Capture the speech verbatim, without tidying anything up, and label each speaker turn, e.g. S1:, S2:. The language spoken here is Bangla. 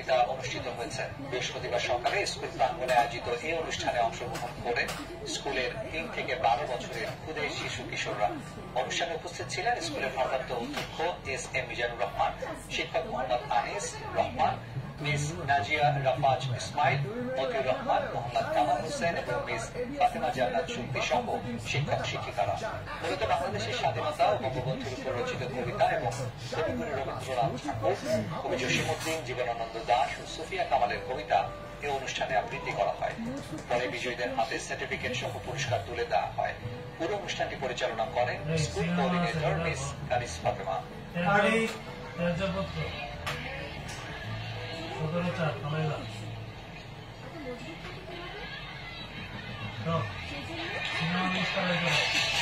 S1: প্রতিযোগিতা অনুষ্ঠিত হয়েছে। বৃহস্পতিবার সকালে স্কুল প্রাঙ্গণে আয়োজিত এই অনুষ্ঠানে অংশগ্রহণ করে স্কুলের তিন থেকে বারো বছরের ক্ষুদে শিশু কিশোররা। অনুষ্ঠানে উপস্থিত ছিলেন স্কুলের ভারপ্রাপ্ত অধ্যক্ষ এস এম মিজানুর রহমান, শিক্ষক মোহাম্মদ আনিস রহমান, মিস নাজিয়া রাফাজ ইসমাইল, মতিউর রহমান, মোহাম্মদ কামাল হোসেন এবং মিস ফাতেমা জান্নাত শক্তি সহ শিক্ষক শিক্ষিকারা। মূলত বাংলাদেশের স্বাধীনতা ও বঙ্গবন্ধুর উপর রচিত কবিতা এবং কবিগুরু রবীন্দ্রনাথ ঠাকুর, কবি জসীমউদ্দিন, জীবনানন্দ দাশ ও সুফিয়া কামালের কবিতা এই অনুষ্ঠানে আবৃত্তি করা হয়। পরে বিজয়ীদের হাতে সার্টিফিকেট সহ পুরস্কার তুলে দেওয়া হয়। পুরো অনুষ্ঠানটি পরিচালনা করেন school coordinator Miss Kanis Fatema.
S2: সতেরো চার কামাইলা সিনেমা